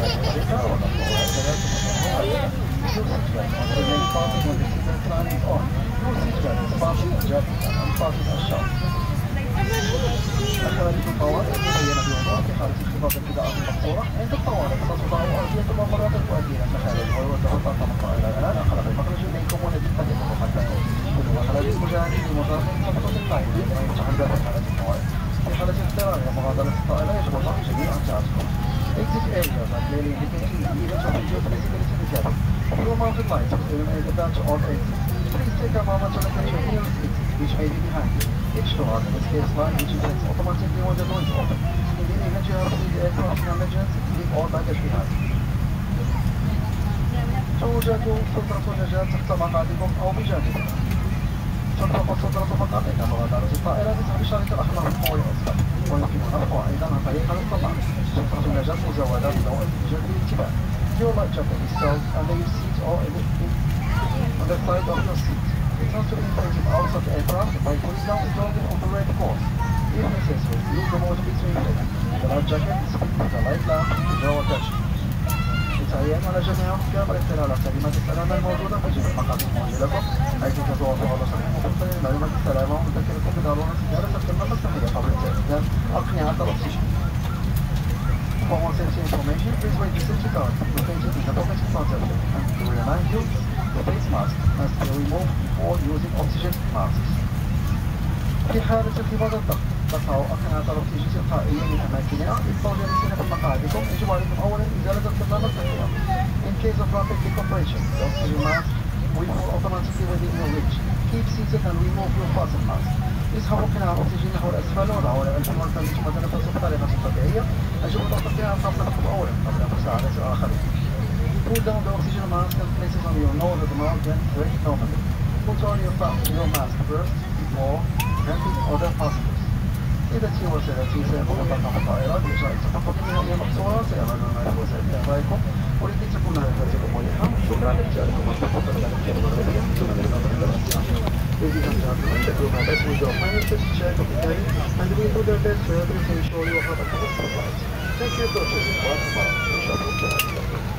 regolarità o la prova attraverso una sul sito web of the main party when the season plan is on. Your seat belt is fastened to jet and unfastened as sharp. الكراسي الطوارئ مزينة بوضوح في حالة اختفاق الابتداءات المقصورة. عند الطوارئ ستوضع أرضية الممرات تؤدي إلى المخارج ويوجه طاقم الطائرة الآن أخرج المخرج إليكم والذي قد يكون محدثكم. كل مخرج المجاهدين بمجرد سقوط القائد عندما يفتح الباب في حالة الطوارئ. في حالة اضطرار ومغادرة الطائرة يجب ضع جميع أمتعتكم. Exit areas are clearly indicated in the image of reduced visibility in the cabin. Fuel mounted lights will illuminate the batch or exit. Please take a moment to look at your nearest exit, which may be behind you. Each door has an escape line which is automatically when the door is open. In the event you have to leave the aircraft in emergency, leave all baggage behind. توجد سترة نجاة تحت مقعدكم أو بجانبها. تطلق سترة مقعد عند مغادرة الطائرة بسبب الشريط الأحمر الفوق الأسفل، ويمكن رفعه أيضا عن طريق الاطلاق. سترة النجاة مزودة بضوء الاتجاه بالاتباع. Your life jacket is held under your seat or on the side of your seat. It has to be inflated out of the aircraft by pulling down the jogging of the red cord. If necessary, use the motor between legs. The life jacket is fitted with a light lamp with no attachment. للتعيين على جميع الركاب الاطلاع على تعليمات السلامة الموجودة في جميع المقاعد المؤجلة حيث تتوافر على شرح مختلف معلومات السلامة ومذكركم بضرورة زيارة الخدمة المصلحية قبل استخدام أقنعة الأكسجين. For more safety information, please read the safety card located in the pocket in front of you, and to remind you, the face mask must be removed before using oxygen masks. في حالة انخفاض الضغط تقطع أقنعة الأكسجين تلقائيا من أماكنها. للجالسين في مقاعدكم يجب عليكم أولا إزالة الكمامة التحتية. In case of rapid decompression, the oxygen mask will fall automatically within your reach. Keep seated and remove your fasten mask. اسحبوا قناع الأكسجين نحو الأسفل وضعوا على المركب ثم تنفسوا بطريقة طبيعية. يجب ضغط القناع قبلكم أولا قبل مساعدة الآخرين. Pull down the oxygen mask and place it on your nose at the mouth, then breathe normally. Put on your mask first before helping other passengers. إذا تم وسيلتي سيكون طاقم الطائرة بإجراء التحقق النهائية مقصورة سيعملون مع وسائل إعطائكم ولكي تكون رحلتكم مريحة. شكرا لإجابتكم والتفضل على الكلمة الغربية. شكرا لكم. Ladies and gentlemen, the crew members will do a final safety check of the cabin and will do their best to help you ensure you have a comfortable flight. Thank you for choosing one of our shuttle services.